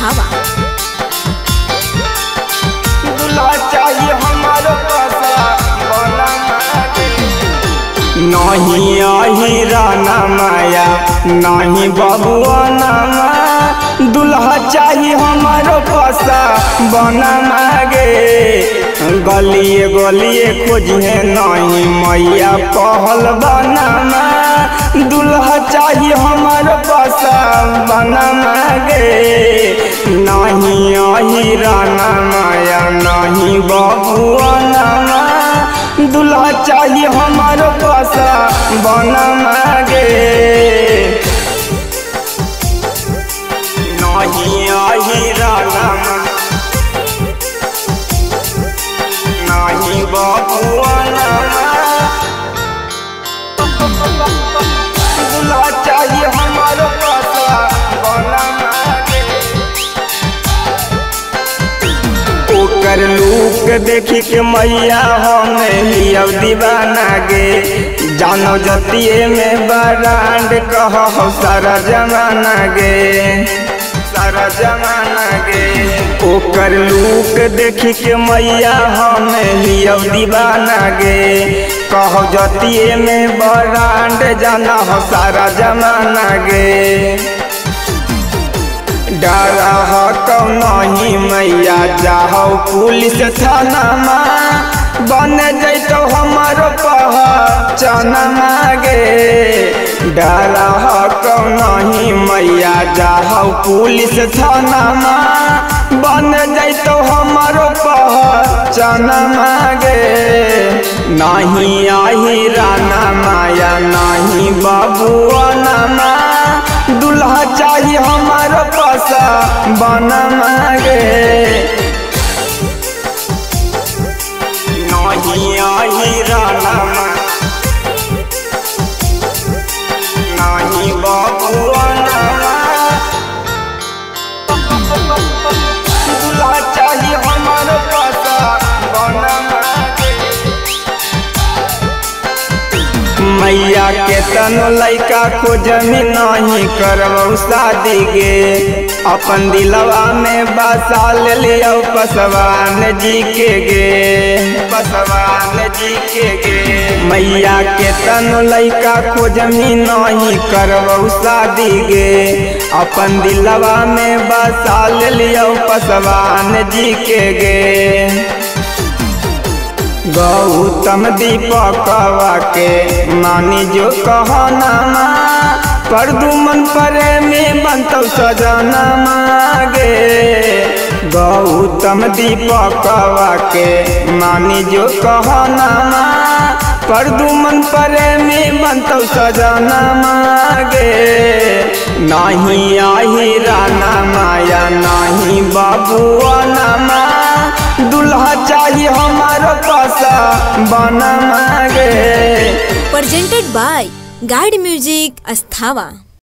अस्थावा। दूल्हा चाहिए हमारो पैसा बना नहीं आही राना माया नहीं बबुआ नामा। दूल्हा चाहिए हमारो पैसा बना मागे गलिए गलिए खोजिए नहीं मैया पहल बनामा। दूल्हा चाहिए हमारो पैसा बना मागे नहीं आही राना माया नहीं बबुआ नामा। दूल्हा चाहिए हमारो पैसा बना मागे नहीं आही राना नहीं बबुआ नामा। दूल्हा चाहिए हमारो पैसा बना मागे ओकर लूक देखी के मैया हमें लिया दीवाना गे। जानो जतिये में बरांड कहो सारा जमाना गे सारा जमाना गे। ओकर लूक देखी के मैया हमें लिया दीवाना गे। कहो जतिये में बरांड जाना हो सारा जमाना गे। डरा हो नहीं मैया जाहो पुलिस थाना में बन जैतो हमारो पहचान मागे। डरा हो नहीं मैया जाहो पुलिस थाना में बन जैतो हमारो पहचान मागे नहीं आही राना माया नहीं बबुआ नामा। दूल्हा चाहिए हमारो पैसा बना मागे नहीं आही राना नहीं बबुआ नामा। दूल्हा चाहिए हमारो पैसा बना मागे मैया के तनो लैका को जमीन नहीं करबो शादी गे। अपन दिलवा में बसा ले लियो पसवान जी के गे पसवान जी के गे। मैया के तनो लैका को जमीन नहीं करबो शादी गे। अपन दिलवा में बसा ले लियो पसवान जी के गे। गौतम दीपकवा के मानी जो कहनामा परदुमन प्रेमी बनतो सजना मागे। गौतम दीपकवा के मानी जो कहनामा परदुमन प्रेमी बनतो सजना मागे नहीं आही राना माया नहीं बबुआ नामा। दूल्हा चाहिए हमारो पैसा बना मागे। Presented by guide music अस्थावा।